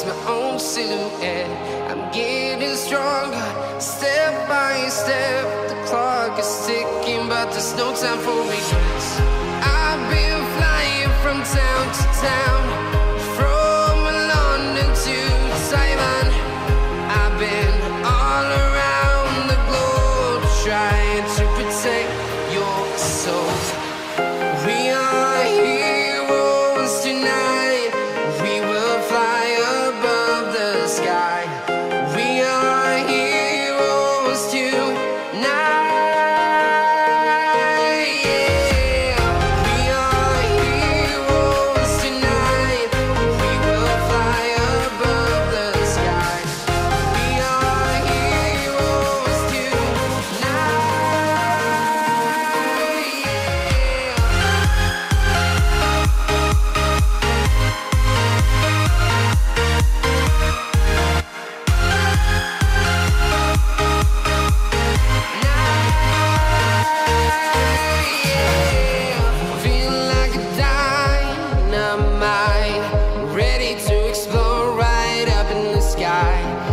my own silhouette. I'm getting stronger, step by step. The clock is ticking, but there's no time for regrets. I've been flying from town to town, from London to Taiwan. I've been all around the globe, trying to protect your soul. We are heroes tonight. We will fly above the sky. We are heroes tonight. Yeah. We are heroes tonight. We will fly above the sky. We are heroes tonight. Feel like a dynamite, ready to explode right up in the sky.